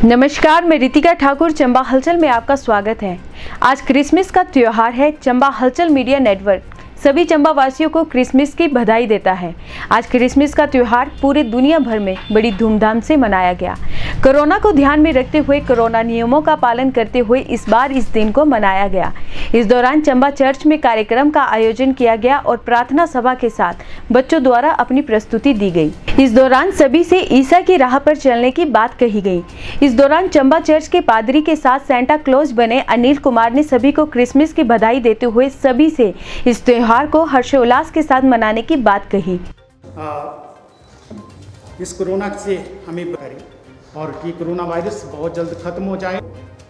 नमस्कार, मैं रितिका ठाकुर। चंबा हलचल में आपका स्वागत है। आज क्रिसमस का त्योहार है। चंबा हलचल मीडिया नेटवर्क सभी चंबा वासियों को क्रिसमस की बधाई देता है। आज क्रिसमस का त्योहार पूरे दुनिया भर में बड़ी धूमधाम से मनाया गया। कोरोना को ध्यान में रखते हुए कोरोना नियमों का पालन करते हुए इस बार इस दिन को मनाया गया। इस दौरान चंबा चर्च में कार्यक्रम का आयोजन किया गया और प्रार्थना सभा के साथ बच्चों द्वारा अपनी प्रस्तुति दी गई। इस दौरान सभी से ईसा की राह पर चलने की बात कही गई। इस दौरान चंबा चर्च के पादरी के साथ सेंटा क्लॉज बने अनिल कुमार ने सभी को क्रिसमस की बधाई देते हुए सभी से इस त्योहार को हर्षोल्लास के साथ मनाने की बात कही। इस कोरोना से हमें करें और ये कोरोना वायरस बहुत जल्द खत्म हो जाए।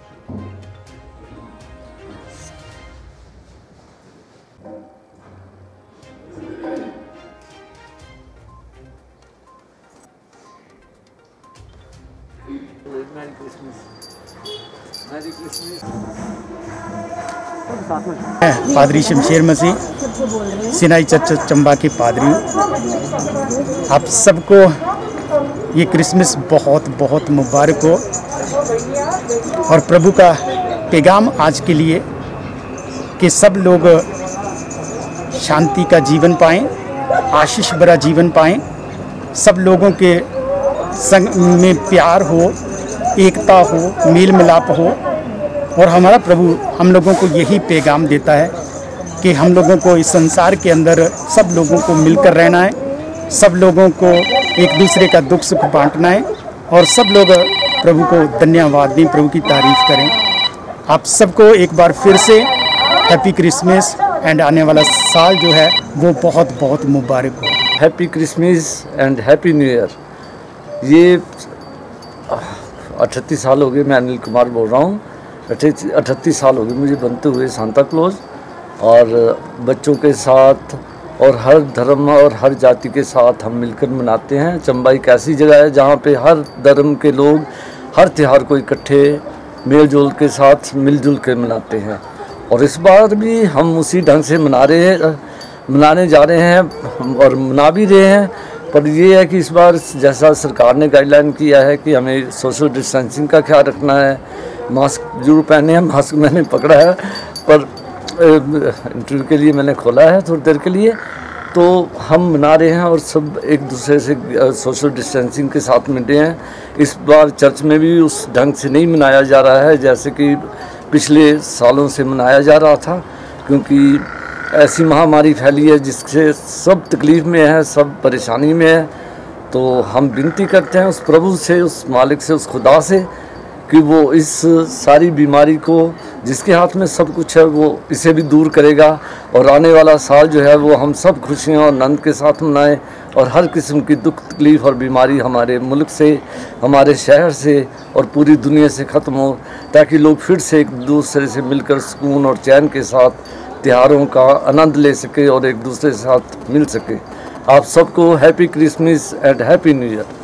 पादरी शमशेर मसीह, सिनाई चर्च चंबा के पादरी हूँ। आप सबको ये क्रिसमस बहुत बहुत मुबारक हो और प्रभु का पैगाम आज के लिए कि सब लोग शांति का जीवन पाएं, आशीष भरा जीवन पाएं, सब लोगों के संग में प्यार हो, एकता हो, मेल मिलाप हो। और हमारा प्रभु हम लोगों को यही पैगाम देता है कि हम लोगों को इस संसार के अंदर सब लोगों को मिलकर रहना है, सब लोगों को एक दूसरे का दुख सुख बांटना है और सब लोग प्रभु को धन्यवाद दें, प्रभु की तारीफ करें। आप सबको एक बार फिर से हैप्पी क्रिसमस एंड आने वाला साल जो है वो बहुत बहुत मुबारक हो। Happy Christmas and happy new year. ये 38 साल हो गए, मैं अनिल कुमार बोल रहा हूँ। 38 साल हो गए मुझे बनते हुए सांता क्लॉज, और बच्चों के साथ और हर धर्म और हर जाति के साथ हम मिलकर मनाते हैं। चंबा एक ऐसी जगह है जहाँ पे हर धर्म के लोग हर त्यौहार को इकट्ठे मेल जोल के साथ मिलजुल कर मनाते हैं, और इस बार भी हम उसी ढंग से मनाने जा रहे हैं और मना भी रहे हैं। पर ये है कि इस बार जैसा सरकार ने गाइडलाइन किया है कि हमें सोशल डिस्टेंसिंग का ख्याल रखना है, मास्क जरूर पहने हैं। मास्क मैंने पकड़ा है, पर इंटरव्यू के लिए मैंने खोला है थोड़ी देर के लिए, तो हम मना रहे हैं और सब एक दूसरे से सोशल डिस्टेंसिंग के साथ मिले हैं। इस बार चर्च में भी उस ढंग से नहीं मनाया जा रहा है जैसे कि पिछले सालों से मनाया जा रहा था, क्योंकि ऐसी महामारी फैली है जिससे सब तकलीफ़ में है, सब परेशानी में है। तो हम विनती करते हैं उस प्रभु से, उस मालिक से, उस खुदा से कि वो इस सारी बीमारी को, जिसके हाथ में सब कुछ है, वो इसे भी दूर करेगा और आने वाला साल जो है वो हम सब खुशियाँ और आनंद के साथ मनाएं और हर किस्म की दुख तकलीफ़ और बीमारी हमारे मुल्क से, हमारे शहर से और पूरी दुनिया से ख़त्म हो, ताकि लोग फिर से एक दूसरे से मिलकर सुकून और चैन के साथ त्योहारों का आनंद ले सके और एक दूसरे के साथ मिल सके। आप सबको happy Christmas and happy new year.